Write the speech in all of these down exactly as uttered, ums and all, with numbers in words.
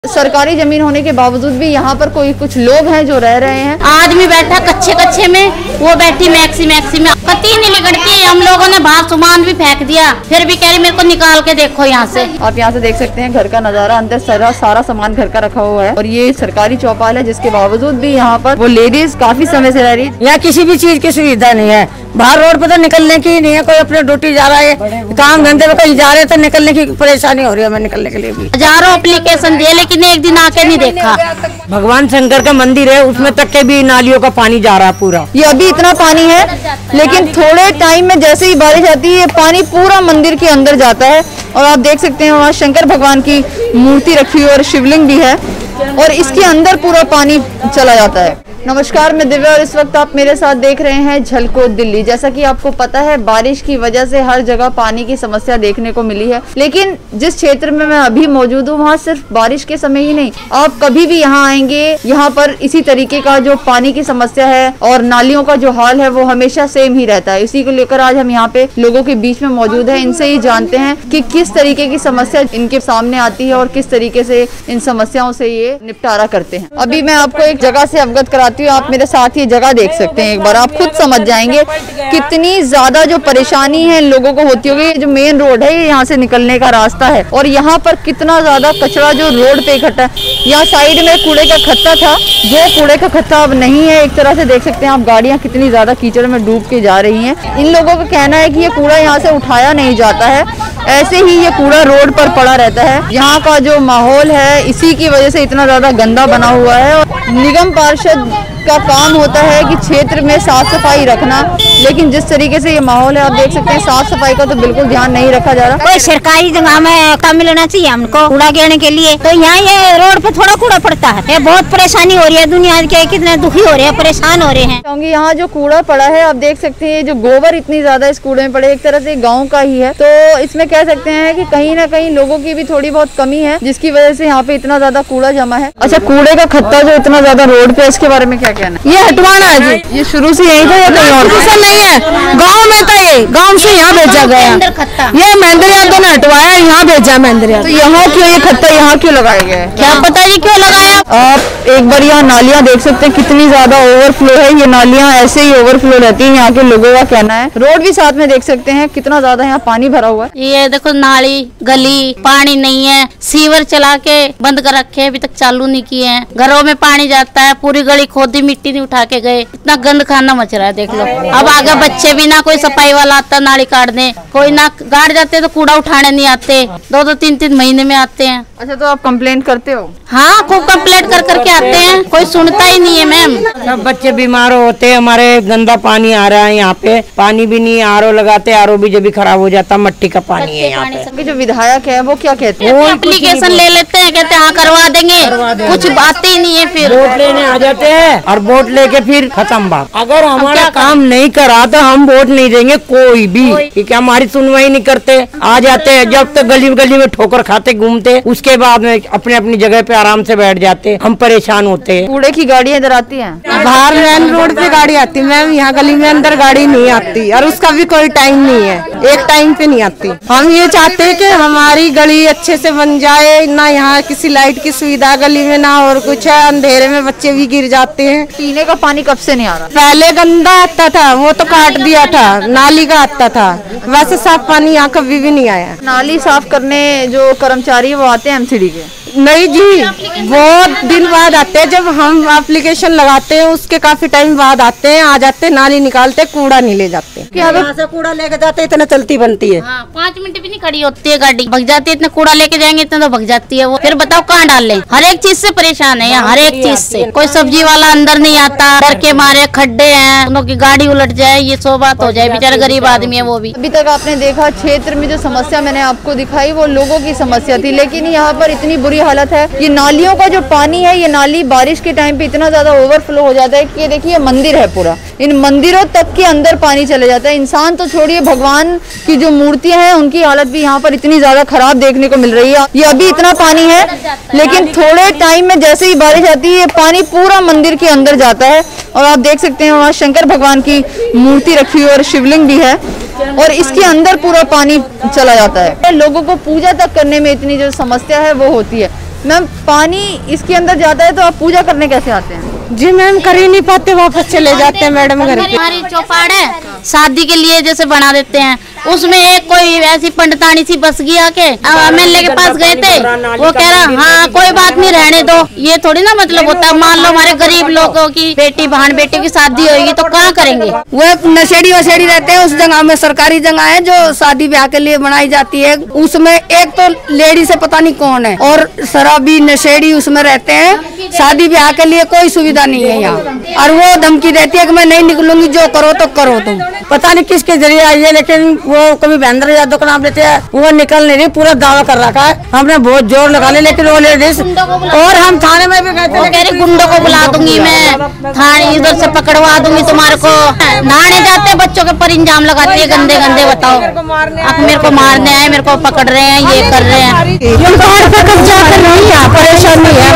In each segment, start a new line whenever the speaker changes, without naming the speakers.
सरकारी जमीन होने के बावजूद भी यहाँ पर कोई कुछ लोग हैं जो रह रहे हैं।
आदमी बैठा कच्चे कच्चे में, वो बैठी मैक्सी मैक्सी में, कती नहीं निकलती। हम लोगों ने बाहर सामान भी फेंक दिया, फिर भी कह रही मेरे को निकाल के देखो यहाँ से।
आप यहाँ से देख सकते हैं घर का नजारा, अंदर सारा सारा सामान घर का रखा हुआ है और ये सरकारी चौपाल है, जिसके बावजूद भी यहाँ पर वो लेडीज काफी समय से रह रही है।
यहाँ किसी भी चीज की सुविधा नहीं है, बाहर रोड पे तो निकलने की नहीं है। कोई अपने ड्यूटी जा रहा है, काम धंधे में कहीं जा रहे तो निकलने की परेशानी हो रही है हमें निकलने के लिए भी।
हजारों एप्लीकेशन दिए लेकिन एक दिन आके नहीं देखा।
भगवान शंकर का मंदिर है, उसमें तक के भी नालियों का पानी जा रहा है पूरा।
ये अभी इतना पानी है, लेकिन थोड़े टाइम में जैसे ही बारिश आती है पानी पूरा मंदिर के अंदर जाता है। और आप देख सकते हैं वहाँ शंकर भगवान की मूर्ति रखी हुई और शिवलिंग भी है और इसके अंदर पूरा पानी चला जाता है। नमस्कार, मैं दिव्या और इस वक्त आप मेरे साथ देख रहे हैं झलको दिल्ली। जैसा कि आपको पता है बारिश की वजह से हर जगह पानी की समस्या देखने को मिली है, लेकिन जिस क्षेत्र में मैं अभी मौजूद हूँ वहाँ सिर्फ बारिश के समय ही नहीं, आप कभी भी यहाँ आएंगे यहाँ पर इसी तरीके का जो पानी की समस्या है और नालियों का जो हाल है वो हमेशा सेम ही रहता है। इसी को लेकर आज हम यहाँ पे लोगों के बीच में मौजूद है, इनसे ही जानते हैं कि किस तरीके की समस्या इनके सामने आती है और किस तरीके से इन समस्याओं से ये निपटारा करते हैं। अभी मैं आपको एक जगह से अवगत कराती हूँ, आप मेरे साथ ये जगह देख सकते हैं, एक बार आप खुद समझ जाएंगे कितनी ज्यादा जो परेशानी है इन लोगों को होती होगी। ये जो मेन रोड है ये यहाँ से निकलने का रास्ता है और यहाँ पर कितना ज्यादा कचरा जो रोड पे इकट्ठा है। यहाँ साइड में कूड़े का खत्ता था, जो कूड़े का खत्ता अब नहीं है। एक तरह से देख सकते हैं आप गाड़ियाँ कितनी ज्यादा कीचड़ में डूब के जा रही हैं। इन लोगों का कहना है कि ये कूड़ा यहाँ से उठाया नहीं जाता है, ऐसे ही ये कूड़ा रोड पर पड़ा रहता है। यहाँ का जो माहौल है इसी की वजह से इतना ज्यादा गंदा बना हुआ है और निगम पार्षद का काम होता है कि क्षेत्र में साफ सफाई रखना, लेकिन जिस तरीके से ये माहौल है आप देख सकते हैं साफ सफाई का तो बिल्कुल ध्यान नहीं रखा जा रहा।
कोई सरकारी जगह में काम मिलना चाहिए हमको कूड़ा गिरने के लिए, तो यहाँ ये रोड पे थोड़ा कूड़ा पड़ता है, ये बहुत परेशानी हो रही है। दुनिया के कितने दुखी हो रहे हैं, परेशान हो रहे हैं।
क्योंकि यहाँ जो कूड़ा पड़ा है आप देख सकते हैं, जो गोबर इतनी ज्यादा इस कूड़े में पड़े, एक तरह से गाँव का ही है, तो इसमें कह सकते हैं कि कहीं ना कहीं लोगों की भी थोड़ी बहुत कमी है, जिसकी वजह से यहाँ पे इतना ज्यादा कूड़ा जमा है। अच्छा, कूड़े का खत्ता जो इतना ज्यादा रोड पे, इसके बारे में क्या कहना है?
ये हटवाना है जी,
ये शुरू से यही था या कहीं और?
ऐसा नहीं है, गांव में था, ये गांव से यहाँ भेजा गया। ये महेंद्र यादव ने हटवाया, यहाँ भेजा महेंद्र यादव।
तो यहाँ क्यों ये खत्ता यहाँ क्यों लगाया गया है?
क्या पता जी क्यों लगाया।
आप एक बार यहाँ नालियाँ देख सकते हैं कितनी ज्यादा ओवरफ्लो है। ये नालियाँ ऐसे ही ओवरफ्लो रहती है, यहाँ के लोगों का कहना है। रोड भी साथ में देख सकते हैं कितना ज्यादा यहाँ पानी भरा हुआ है।
ये देखो नाली गली, पानी नहीं है, सीवर चला के बंद कर रखे, अभी तक चालू नहीं किए हैं। घरों में पानी जाता है, पूरी गली खोदी, मिट्टी नहीं उठा के गए, इतना गंद खाना मच रहा है देख लो। अब आगे बच्चे भी ना कोई सफाई वाला आता नाली काट दे, कोई ना गाड़ जाते तो कूड़ा उठाने नहीं आते, दो दो तीन तीन महीने में आते हैं।
अच्छा, तो आप कंप्लेंट करते हो?
हाँ, खूब कंप्लेंट कर करके आते हैं, कोई सुनता ही नहीं है मैम।
सब बच्चे बीमार होते हैं, हमारे गंदा पानी आ रहा है यहाँ पे, पानी भी नहीं, आर ओ लगाते, आर ओ भी जब भी खराब हो जाता, मट्टी का पानी है यहाँ पे।
जो विधायक है वो क्या कहते हैं?
वो एप्लीकेशन ले लेते हैं, कहते हैं हाँ करवा देंगे, कुछ बात ही नहीं है। फिर
वोट लेने आ जाते हैं और वोट लेके फिर खत्म बात। अगर हमारा काम नहीं करा तो हम वोट नहीं देंगे कोई भी, क्योंकि हमारी सुनवाई नहीं करते। आ जाते हैं, जब तक गली गली में ठोकर खाते घूमते, उसके बाद में अपने अपनी जगह पे आराम से बैठ जाते, हम परेशान होते हैं।
कूड़े की गाड़ियाँ इधर आती हैं?
बाहर मेन रोड पे गाड़ी आती है मैम, यहाँ गली में अंदर गाड़ी नहीं आती और उसका भी कोई टाइम नहीं है, एक टाइम पे नहीं आती। हम ये चाहते हैं कि हमारी गली अच्छे से बन जाए, ना यहाँ किसी लाइट की सुविधा गली में ना और कुछ है, अंधेरे में बच्चे भी गिर जाते हैं।
पीने का पानी कब से नहीं आ रहा?
पहले गंदा आता था, वो तो काट दिया था, नाली का आता था, वैसे साफ पानी यहाँ कभी भी नहीं आया।
नाली साफ करने जो कर्मचारी वो आते हैं एमसीडी के?
नहीं जी, बहुत दिन बाद आते हैं, जब हम एप्लीकेशन लगाते हैं उसके काफी टाइम बाद आते हैं, आ जाते हैं, नाली निकालते, कूड़ा नहीं ले जाते। यहाँ से कूड़ा लेके जाते, इतना चलती बनती है।
हाँ, पाँच मिनट भी नहीं खड़ी होती है गाड़ी, भग जाती है। इतना कूड़ा लेके जाएंगे इतना तो भग जाती है वो। फिर बताओ कहाँ डाल लें? हर एक चीज से परेशान है यहाँ, हर एक चीज से। कोई सब्जी वाला अंदर नहीं आता, डर के मारे, खड्डे हैं, उन की गाड़ी उलट जाए, ये सौ बात हो जाए, बेचारा गरीब आदमी है वो भी।
अभी तक आपने देखा क्षेत्र में जो समस्या मैंने आपको दिखाई वो लोगों की समस्या थी, लेकिन यहाँ पर इतनी बुरी हालत है। ये नालियों का जो पानी है, ये नाली बारिश के टाइम पे इतना ज्यादा ओवरफ्लो हो जाता है कि ये देखिए मंदिर है पूरा, इन मंदिरों तक के अंदर पानी चले जाता है। इंसान तो छोड़िए, भगवान की जो मूर्तियां हैं उनकी हालत भी यहाँ पर इतनी ज्यादा खराब देखने को मिल रही है। ये अभी इतना पानी है, लेकिन थोड़े टाइम में जैसे ही बारिश आती है पानी पूरा मंदिर के अंदर जाता है और आप देख सकते हैं वहाँ शंकर भगवान की मूर्ति रखी हुई और शिवलिंग भी है और इसके अंदर पूरा पानी चला जाता है। लोगों को पूजा तक करने में इतनी जो समस्या है वो होती है। मैम पानी इसके अंदर जाता है तो आप पूजा करने कैसे आते हैं?
जी मैम, कर ही नहीं पाते, वापस चले जाते हैं मैडम घर पे।
हमारी चौपाड़ है, शादी के लिए जैसे बना देते हैं, उसमें एक कोई ऐसी पंडितानी सी बस गई आके, एम एल ए के पास गए थे, वो कह रहा हाँ कोई बात नहीं रहने दो। ये थोड़ी ना मतलब होता है, मान लो हमारे गरीब लोगों की बेटी बहन बेटी की शादी होगी तो कहाँ करेंगे?
वो नशेड़ी वशेड़ी रहते हैं उस जगह में, सरकारी जगह है जो शादी ब्याह के लिए बनाई जाती है, उसमें एक तो लेडी से पता नहीं कौन है और शराबी नशेड़ी उसमें रहते हैं। शादी ब्याह के लिए कोई सुविधा नहीं है यहाँ, और वो धमकी देती है कि मैं नहीं निकलूंगी, जो करो तो करो तुम। पता नहीं किसके जरिए आई है, लेकिन वो कभी महेंद्र यादव का नाम लेते हैं, वो निकल नहीं रही, पूरा दावा कर रखा है। हमने बहुत जोर लगा लिया, लेकिन वो लेडीज, और हम थाने में भी गए थे,
कह रहे गुंडों को बुला दूंगी मैं, थाने इधर से पकड़वा दूंगी तुम्हारे को। नहाने जाते बच्चों के पर इंजाम लगाती है गंदे गंदे, बताओ अब मेरे को मारने आए, मेरे को पकड़ रहे हैं, ये कर रहे हैं।
परेशानी है,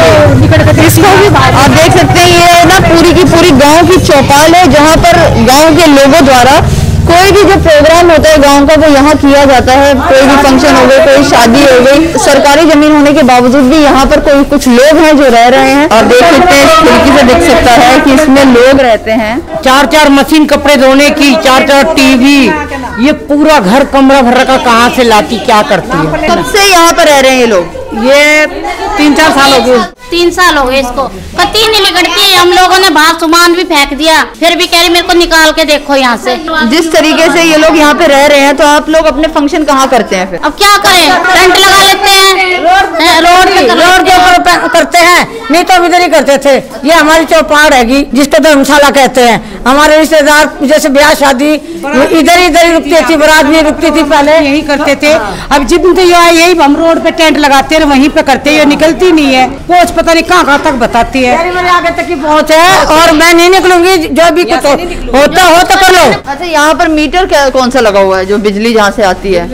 आप देख सकते हैं ये ना पूरी की पूरी गांव की चौपाल है, जहां पर गांव के लोगों द्वारा कोई भी जो प्रोग्राम होता है गांव का वो यहाँ किया जाता है। कोई भी फंक्शन हो गई, कोई शादी हो गई, सरकारी जमीन होने के बावजूद भी यहाँ पर कोई कुछ लोग हैं जो रह रहे हैं। और देख सकते हैं खिड़की से दिख सकता है कि इसमें लोग रहते हैं।
चार चार मशीन कपड़े धोने की, चार चार टीवी, ये पूरा घर कमरा भर का कहाँ से लाती, क्या करती है?
कब से यहाँ पर रह रहे हैं ये लोग?
ये तीन चार साल हो गए।
तीन साल हो गए इसको, कती नहीं निकलती। हम लोगों ने बाहर सामान भी फेंक दिया, फिर भी कह रही मेरे को निकाल के देखो यहाँ से।
जिस तरीके से ये लोग यहाँ पे रह रहे हैं तो आप लोग अपने फंक्शन कहाँ करते हैं फिर?
अब क्या करें, टेंट लगा लेते हैं, रोड पे
रोड के ऊपर करते हैं, नहीं तो इधर ही करते थे। ये हमारी चौपाड़ हैगी जिसको धर्मशाला कहते हैं। हमारे रिश्तेदार जैसे ब्याह शादी इधर इधर ही रुकती थी, बारात नहीं रुकती थी, पहले यही करते थे। अब जितने तो यही हम रोड पे टेंट लगाते हैं, वहीं पे करते हैं, ये निकलती नहीं है, पहुंच पता नहीं कहाँ कहाँ तक बताती है। मेरे आगे तक ही पहुंच है और मैं नहीं निकलूंगी, जो भी कुछ होता हो तो कर लो।
अच्छा, यहाँ पर मीटर क्या कौन सा लगा हुआ है जो बिजली जहाँ से आती है?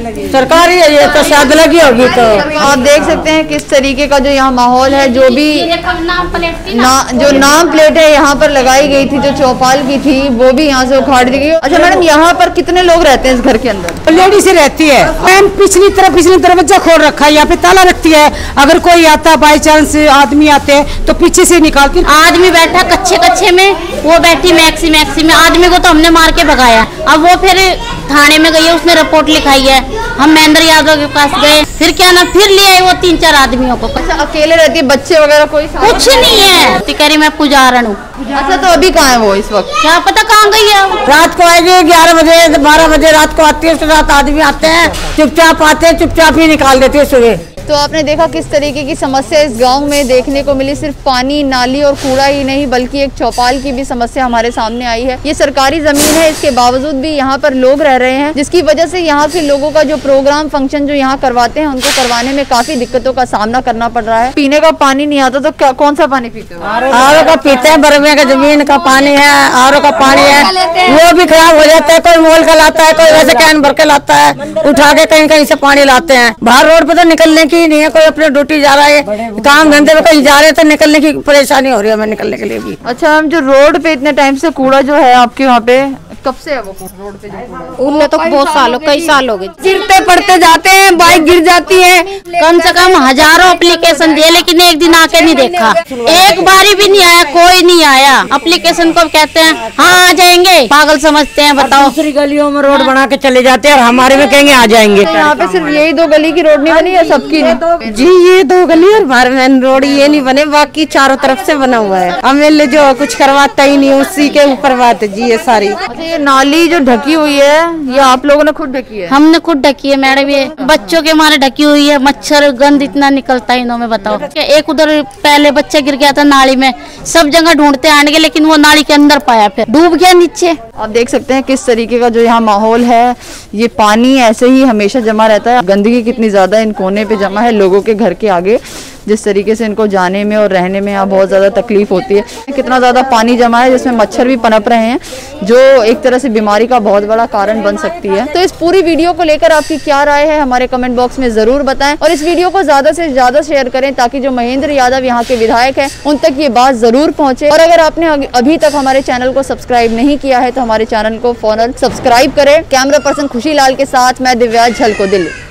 सरकारी है, ये तो शायद लगी होगी। तो
आप देख सकते हैं किस तरीके का जो यहाँ माहौल है, जो भी
नाम प्लेट
ना जो नाम प्लेट है यहाँ पर लगाई गई थी, जो चौपाल की थी, वो भी यहाँ से उखाड़ दी गई। अच्छा मैडम, यहाँ पर कितने लोग रहते हैं इस घर के अंदर?
लेडी से रहती है, मैम पिछली तरफ पिछली दरवाजा खोल रखा है, यहाँ पे ताला रखती है। अगर कोई आता बाई चांस आदमी आते हैं तो पीछे से निकालती।
आदमी बैठा कच्चे कच्चे में, वो बैठी मैक्सी मैक्सी में। आदमी को तो हमने मार के भगाया, अब वो फिर थाने में गई है, उसने रिपोर्ट लिखाई है। हम महेंद्र यादव के पास गए, फिर क्या ना फिर ले आए वो तीन चार आदमियों को।
अच्छा, अकेले रहती है, बच्चे वगैरह कोई
कुछ नहीं है? कह रही मैं पुजारन हूँ।
अच्छा, तो अभी कहाँ है वो इस वक्त?
क्या पता कहाँ गई है?
रात को आएगी, ग्यारह बजे बारह बजे रात को आती है, उसके साथ आदमी आते हैं, चुपचाप आते हैं, चुपचाप ही निकाल देती है सुबह।
तो आपने देखा किस तरीके की समस्या इस गांव में देखने को मिली। सिर्फ पानी, नाली और कूड़ा ही नहीं बल्कि एक चौपाल की भी समस्या हमारे सामने आई है। ये सरकारी जमीन है, इसके बावजूद भी यहाँ पर लोग रह रहे हैं, जिसकी वजह से यहाँ के लोगों का जो प्रोग्राम फंक्शन जो यहाँ करवाते हैं उनको करवाने में काफी दिक्कतों का सामना करना पड़ रहा है। पीने का पानी नहीं आता तो क्या कौन सा पानी पीते हो?
आर ओ का पीते हैं, बरमे का जमीन का पानी है, आर ओ का पानी है, वो भी खराब हो जाता है। कोई मोल का लाता है, कोई वैसे कैन भर के लाता है, उठा के कहीं कहीं से पानी लाते हैं। बाहर रोड पे तो निकलने की नहीं है, कोई अपने ड्यूटी जा रहा है, काम धंधे में कहीं जा रहे हैं तो निकलने की परेशानी हो रही है हमें निकलने के लिए भी।
अच्छा मैम, जो रोड पे इतने टाइम से कूड़ा जो है आपके वहाँ पे, कब से है वो रोड पे जो कूड़ा?
उनमें तो बहुत साल हो कई साल हो गए, गिरते पड़ते जाते हैं, बाइक गिर जाती है।
कम से कम हजारों एप्लीकेशन दिए, लेकिन एक दिन आके नहीं देखा, एक बारी भी नहीं आया, कोई नहीं आया। एप्लीकेशन को कहते हैं हाँ आ जाएंगे, पागल समझते हैं, बताओ।
दूसरी गलियों में रोड बना के चले जाते हैं और हमारे में कहेंगे आ जाएंगे।
यहाँ पे सिर्फ यही दो गली की रोड नहीं बनी है, सबकी नहीं?
जी, ये दो गली और हमारे मेन रोड ये नहीं बने, बाकी चारों तरफ से बना हुआ है। एम एल ए जो कुछ करवाता ही नहीं, उसी के ऊपर बात है जी ये सारी।
अच्छा, ये नाली जो ढकी हुई है ये आप लोगों ने खुद ढकी है?
हमने खुद ढकी है मैडम, ये बच्चों के मारे ढकी हुई है। मच्छर गंद इतना निकलता है इन्हों में, बताओ। एक उधर पहले बच्चा गिर गया था नाली में, सब जगह ढूंढते आएंगे, लेकिन वो नाली के अंदर पाया, फिर डूब गया नीचे।
आप देख सकते हैं किस तरीके का जो यहाँ माहौल है, ये पानी ऐसे ही हमेशा जमा रहता है। गंदगी कितनी ज्यादा इन कोने पे जमा है लोगों के घर के आगे, जिस तरीके से इनको जाने में और रहने में यहाँ बहुत ज़्यादा तकलीफ होती है। कितना ज़्यादा पानी जमा है जिसमें मच्छर भी पनप रहे हैं, जो एक तरह से बीमारी का बहुत बड़ा कारण बन सकती है। तो इस पूरी वीडियो को लेकर आपकी क्या राय है हमारे कमेंट बॉक्स में ज़रूर बताएं, और इस वीडियो को ज़्यादा से ज़्यादा शेयर करें ताकि जो महेंद्र यादव यहाँ के विधायक हैं उन तक ये बात ज़रूर पहुँचे। और अगर आपने अभी तक हमारे चैनल को सब्सक्राइब नहीं किया है तो हमारे चैनल को फौरन सब्सक्राइब करें। कैमरा पर्सन खुशी लाल के साथ मैं दिव्या झलको दिल्ली।